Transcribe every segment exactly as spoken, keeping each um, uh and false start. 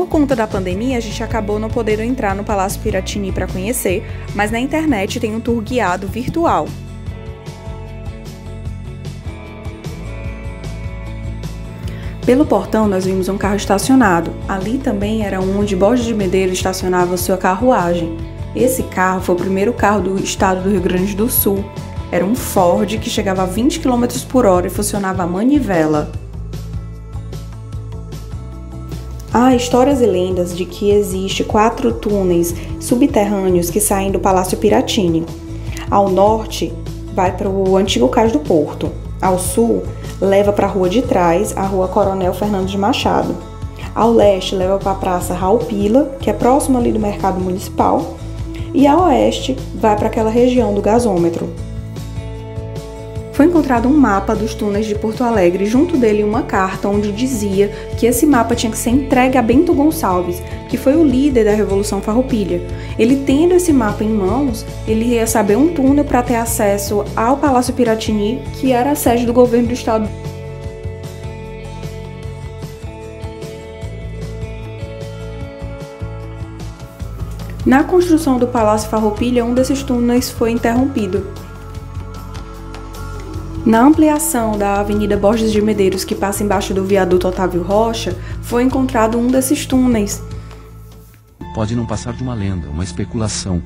Por conta da pandemia, a gente acabou não podendo entrar no Palácio Piratini para conhecer, mas na internet tem um tour guiado virtual. Pelo portão nós vimos um carro estacionado. Ali também era onde Borges de Medeiros estacionava sua carruagem. Esse carro foi o primeiro carro do estado do Rio Grande do Sul. Era um Ford que chegava a vinte quilômetros por hora e funcionava a manivela. Há histórias e lendas de que existe quatro túneis subterrâneos que saem do Palácio Piratini. Ao norte, vai para o antigo Cais do Porto. Ao sul, leva para a rua de trás, a rua Coronel Fernando de Machado. Ao leste, leva para a Praça Raul Pila, que é próximo ali do Mercado Municipal. E ao oeste, vai para aquela região do gasômetro. Foi encontrado um mapa dos túneis de Porto Alegre, junto dele uma carta onde dizia que esse mapa tinha que ser entregue a Bento Gonçalves, que foi o líder da Revolução Farroupilha. Ele tendo esse mapa em mãos, ele ia saber um túnel para ter acesso ao Palácio Piratini, que era a sede do governo do estado. Na construção do Palácio Farroupilha, um desses túneis foi interrompido. Na ampliação da Avenida Borges de Medeiros, que passa embaixo do viaduto Otávio Rocha, foi encontrado um desses túneis. Pode não passar de uma lenda, uma especulação.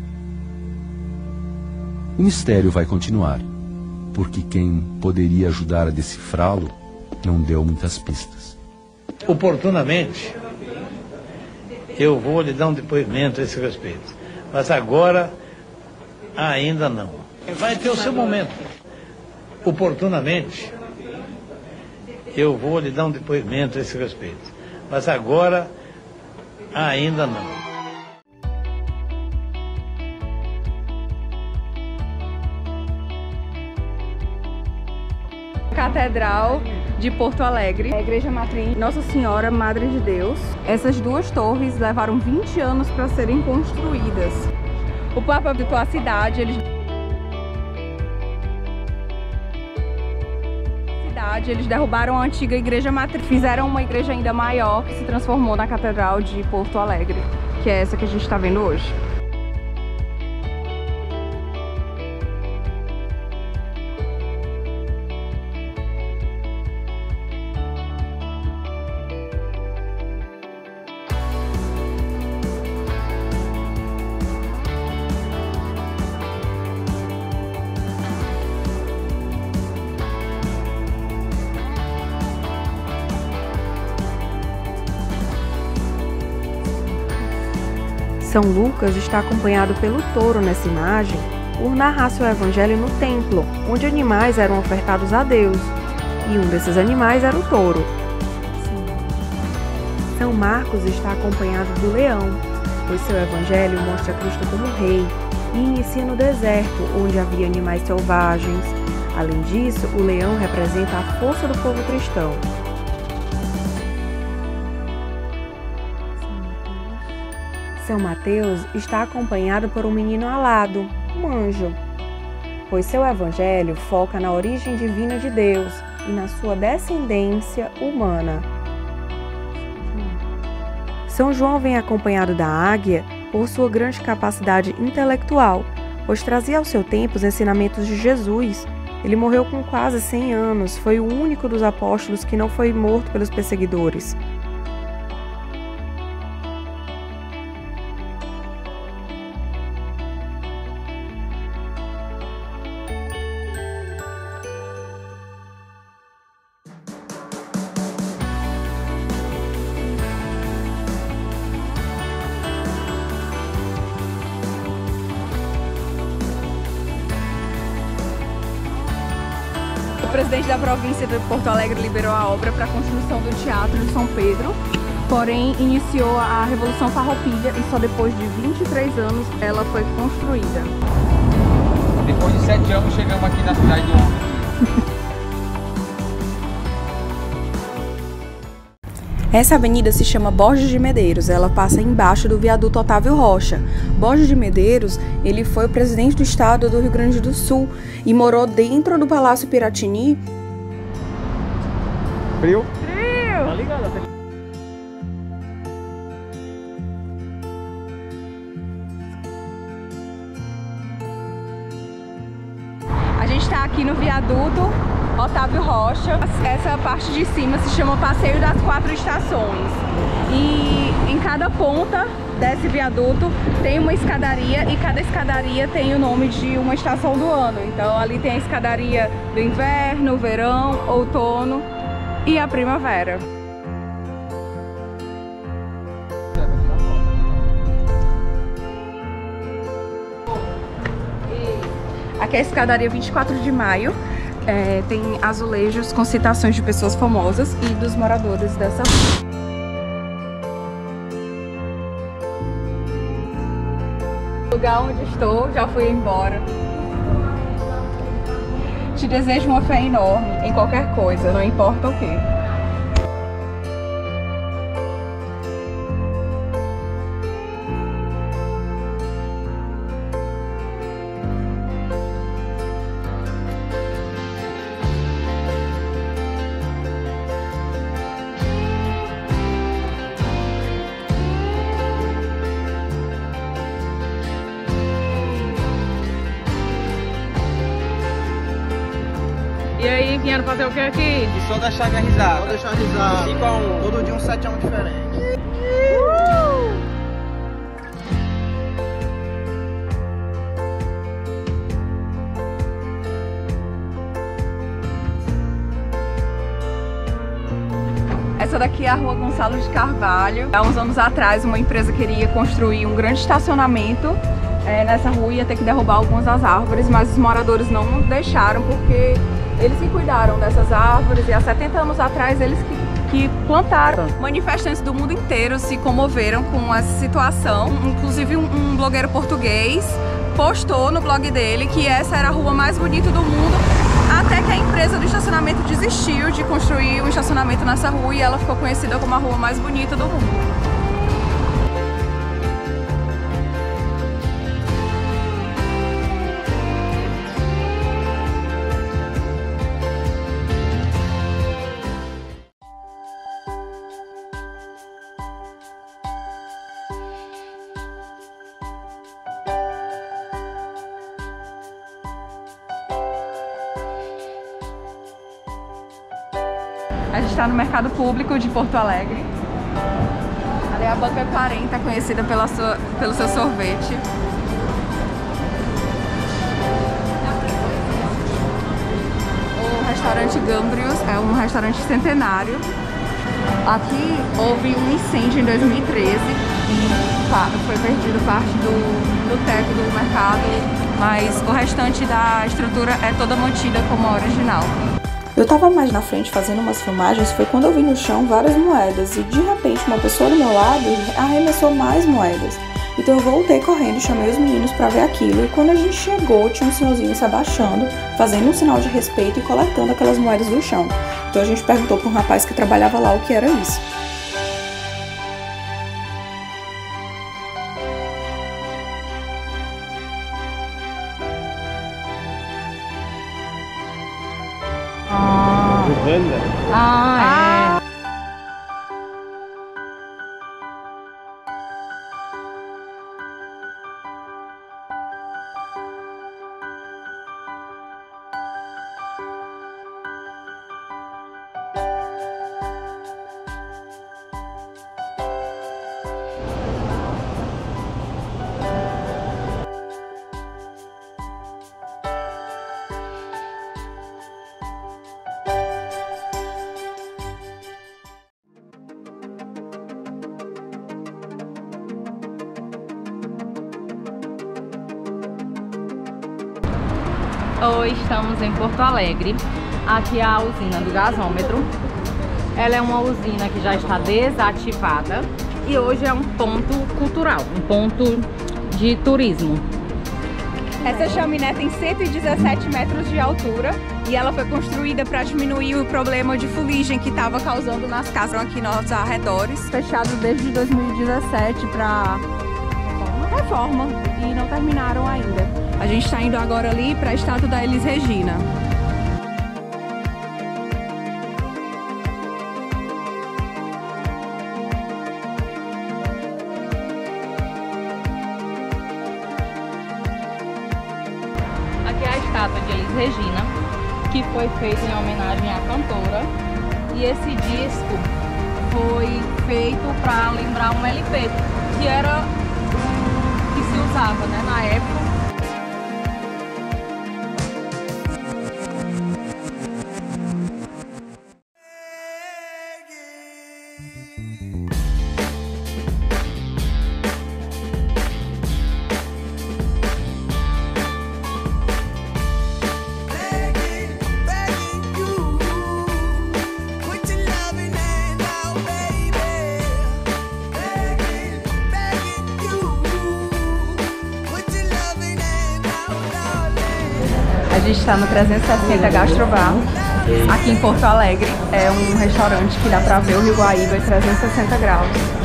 O mistério vai continuar, porque quem poderia ajudar a decifrá-lo não deu muitas pistas. Oportunamente, eu vou lhe dar um depoimento a esse respeito, mas agora ainda não. Vai ter o seu momento. Oportunamente, eu vou lhe dar um depoimento a esse respeito, mas agora ainda não. Catedral de Porto Alegre, a Igreja Matriz Nossa Senhora Madre de Deus. Essas duas torres levaram vinte anos para serem construídas. O Papa visitou a cidade, eles Eles derrubaram a antiga igreja matriz, fizeram uma igreja ainda maior que se transformou na Catedral de Porto Alegre, que é essa que a gente está vendo hoje. São Lucas está acompanhado pelo touro nessa imagem por narrar seu evangelho no templo, onde animais eram ofertados a Deus, e um desses animais era o touro. São Marcos está acompanhado do leão, pois seu evangelho mostra Cristo como rei e inicia no deserto, onde havia animais selvagens. Além disso, o leão representa a força do povo cristão. São Mateus está acompanhado por um menino alado, um anjo, pois seu evangelho foca na origem divina de Deus e na sua descendência humana. São João vem acompanhado da águia por sua grande capacidade intelectual, pois trazia ao seu tempo os ensinamentos de Jesus. Ele morreu com quase cem anos, foi o único dos apóstolos que não foi morto pelos perseguidores. O presidente da província de Porto Alegre liberou a obra para a construção do Teatro de São Pedro, porém iniciou a Revolução Farroupilha e só depois de vinte e três anos ela foi construída. Depois de sete anos chegamos aqui na cidade do Essa avenida se chama Borges de Medeiros, ela passa embaixo do viaduto Otávio Rocha. Borges de Medeiros, ele foi o presidente do estado do Rio Grande do Sul e morou dentro do Palácio Piratini. Frio? Frio! Tá ligado? gente está aqui no viaduto Otávio Rocha. Essa parte de cima se chama Passeio das Quatro Estações. E em cada ponta desse viaduto tem uma escadaria e cada escadaria tem o nome de uma estação do ano. Então ali tem a escadaria do inverno, verão, outono e a primavera. Aqui é a escadaria vinte e quatro de maio, é, tem azulejos com citações de pessoas famosas e dos moradores dessa rua. O lugar onde estou, já fui embora. Te desejo uma fé enorme em qualquer coisa, não importa o que. E aí, vieram fazer o que aqui? E só deixar minha risada. Só deixar risada. cinco a um. Todo dia um sete a um diferente. Uh! Essa daqui é a Rua Gonçalo de Carvalho. Há uns anos atrás, uma empresa queria construir um grande estacionamento. É, nessa rua ia ter que derrubar algumas das árvores, mas os moradores não deixaram porque eles que cuidaram dessas árvores e há setenta anos atrás eles que, que plantaram. Manifestantes do mundo inteiro se comoveram com essa situação. Inclusive um, um blogueiro português postou no blog dele que essa era a rua mais bonita do mundo, até que a empresa do estacionamento desistiu de construir um estacionamento nessa rua e ela ficou conhecida como a rua mais bonita do mundo. A gente está no Mercado Público de Porto Alegre. Ali é a Banca quarenta, conhecida pela sua, pelo seu sorvete. O restaurante Gambrios é um restaurante centenário. Aqui houve um incêndio em dois mil e treze e foi perdido parte do, do teto do mercado, mas o restante da estrutura é toda mantida como a original. Eu tava mais na frente fazendo umas filmagens, foi quando eu vi no chão várias moedas e de repente uma pessoa do meu lado arremessou mais moedas. Então eu voltei correndo e chamei os meninos pra ver aquilo e quando a gente chegou tinha um senhorzinho se abaixando, fazendo um sinal de respeito e coletando aquelas moedas do chão. Então a gente perguntou pra um rapaz que trabalhava lá o que era isso. Ah, é. Oi, estamos em Porto Alegre. Aqui é a usina do gasômetro. Ela é uma usina que já está desativada e hoje é um ponto cultural, um ponto de turismo. Essa chaminé tem cento e dezessete metros de altura e ela foi construída para diminuir o problema de fuligem que estava causando nas casas aqui nos arredores. Fechado desde dois mil e dezessete para uma reforma e não terminaram ainda. A gente está indo agora ali para a estátua da Elis Regina. Aqui é a estátua de Elis Regina, que foi feita em homenagem à cantora. E esse disco foi feito para lembrar um L P, que era que se usava, né, na época. A gente está no trezentos e sessenta Gastrobar, aqui em Porto Alegre. É um restaurante que dá pra ver o Rio Guaíba em trezentos e sessenta graus.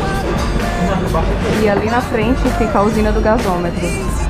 E ali na frente fica a usina do gasômetro.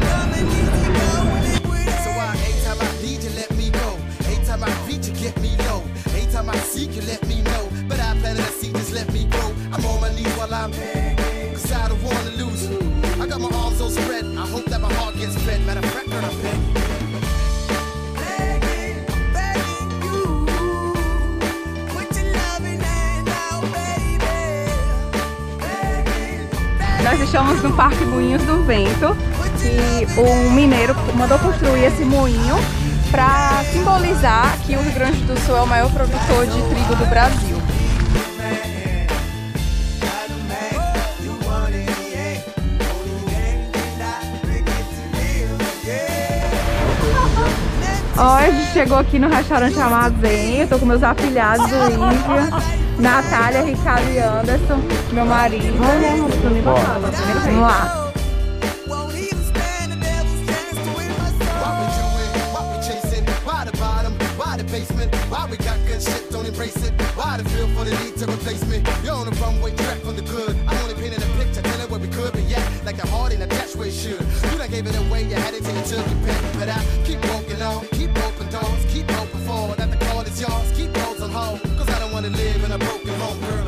Nós estamos no Parque Moinhos do Vento e um mineiro mandou construir esse moinho para simbolizar que o Rio Grande do Sul é o maior produtor de trigo do Brasil. Ó, a gente chegou aqui no restaurante Armazém, eu tô com meus afilhados, Lívia, Natália, Ricardo e Anderson, meu marido. Vamos lá. Keep open forward, that the call is yours. Keep those on hold, cause I don't wanna live in a broken home, girl.